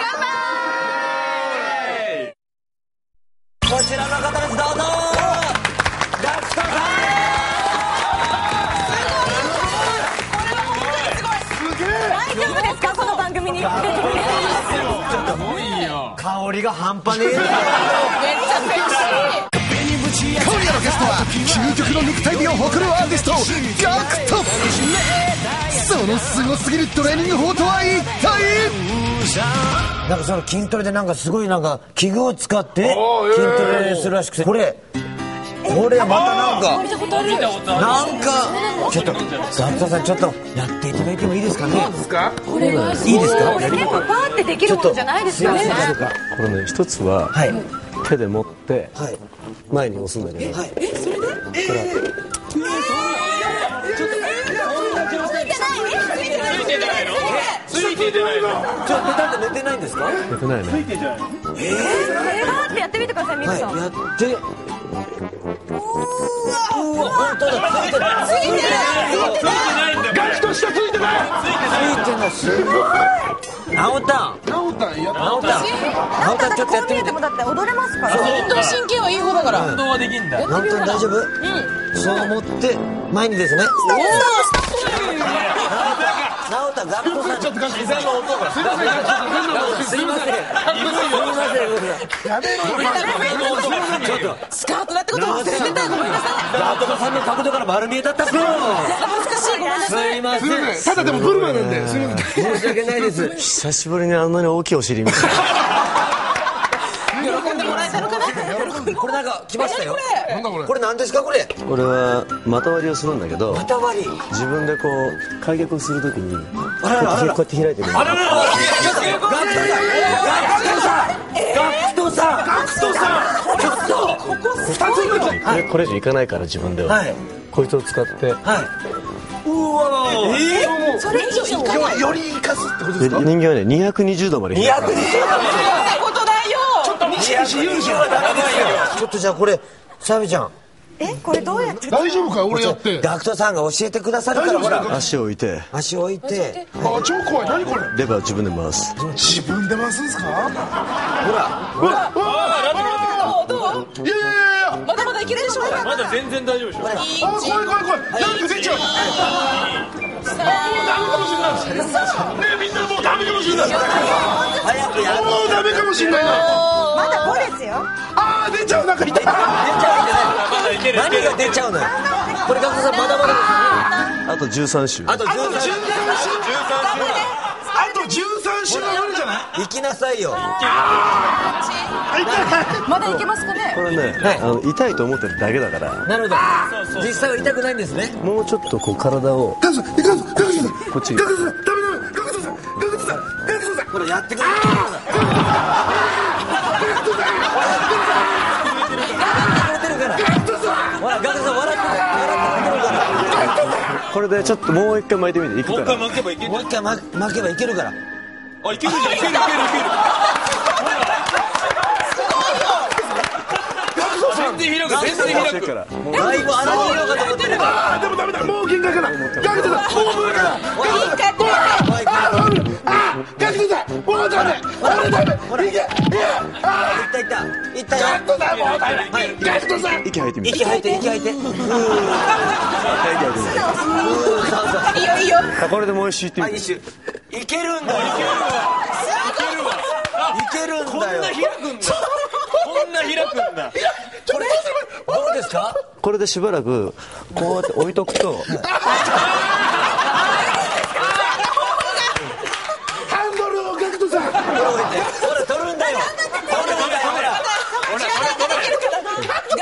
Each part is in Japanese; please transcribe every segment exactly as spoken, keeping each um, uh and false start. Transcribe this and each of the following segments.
こちらの方です、どうぞ。ガクトさん。 大丈夫ですか、この番組に。 香りが半端ねえ。めっちゃセクシー。 今夜のゲストは究極の肉体美を誇るアーティストガクト。そのすごすぎるトレーニング法とは一体。 なんかその筋トレでなんかすごいなんか器具を使って筋トレするらしくて、これこれまたなんかなんかちょっとガクトさんちょっとやっていただいてもいいですかね。 これはすごい。 いいですか。 これ結構パーってできるもんじゃないですよね。 これね、一つは手で持って前に押すんだけど、 え、それで？ ついてないの？ちょっとだって寝てないんですか？ 寝てないね。 ついてない。ええ。 パーってやってみてください、ミクさん。 やって。うわ、本当だ。ついてない。ついてない。 ガクトしかついてない。 ついてない。すごい。ナオタン。ナオタンや。ナオタン。ナオタンちょっとやってみて。 もだって踊れますから。 運動神経はいい方だから。 運動はできんだ。ナオタン大丈夫？うん。そう思って前にですね。ナオタンガクトさん。ちょっと膝の音が。すいません。すいません。やめろ。ちょっとスカートだってこと忘れてた。ごめんなさい。 ガクトさんの角度から丸見えだったっすよ。 恥ずかしい。ごめんなさい。 すいません。 ただでもブルマなんで。すいません。 申し訳ないです。 久しぶりにあんなに大きいお尻見た。 喜んでもらえたのかな。 これなんか来ましたよ。 なんだこれ。 これ何ですかこれ。 これは股割りをするんだけど、 股割り。 自分でこう開脚をするときにこうやって開いてる。 あららら。ガクトさん。ガクトさん。ガクトさん。ちょっと。ここ二ついくの。 これこれ以上いかないから自分では。 はい。 こいつを使って。 はい。うわ。ええ。 それ以上いかない。 より生かすってことですか。 人間はねにひゃくにじゅうどまで。 にひゃくにじゅうど。 そんなことないよ。 ちょっとミシミシ言うじゃん。 ちょっとじゃあこれサビちゃん。 え、これどうやって？ 大丈夫か俺やって。 ガクトさんが教えてくださるからほら。 足を置いて。 足を置いて。 あ、超怖い。何これ。 レバー自分で回す。 自分で回すんですか。ほら。 ほら。 どう？ いやいやいや。 まだまだいけるでしょ。 まだ全然大丈夫でしょ。 あ、怖い怖い怖い。なんか出ちゃう。もうダメかもしれない。ねえみんなもうダメかもしれない。 早くやる。 もうダメかもしれないな。 まだごですよ。 あー出ちゃう。なんか痛い。 出ちゃうじゃない。何が出ちゃうのよ。これガクトさんまだまだですあとじゅうさん週。 あとじゅうさん週。 あとじゅうさん週は無理じゃない。 行きなさいよ。 まだいけますかね。 これね、あの痛いと思ってるだけだから。 なるほど。実際は痛くないんですね。 もうちょっとこう体をガクトさん、ガクトさん、ガクトさん、 こっち。 ガクトさん、ダメダメ、ガクトさん、ガクトさん、ガクトさん。 これやってくれ。ほらガクトさん笑ってる。笑ってるから。 これでちょっともう一回巻いてみていくから。 もう一回巻けばいける。 もう一回巻けばいけるから。 あ、いけるじゃん。いけるいけるいける。全然開く。全然開く。 から。 だいぶ荒れようかと思ってるから。 あーでもダメだ。もう限界かな。ガクトさん、もう無理だ。ガクトさん、もうダメ。もうダメ。いけ。いや。あいったいった。いったよ。 ガクトさん、もうダメ。ガクトさん。 息吐いてみて。 息吐いて息吐いて。うー。 息吐いてみて。 いいよいいよ。 あ、これでもう一周いってみて。 一周。いけるんだよ。いけるんだよ。 こんな開くんだ。こんな開くんだ。 これどうですか？ これでしばらくこうやって置いとくと。 ハンドルをガクトさん。 ほら取るんだよ。取るんだよ。ほら。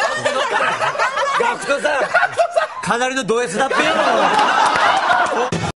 ガクトさん。かなりのド S だっぺよ。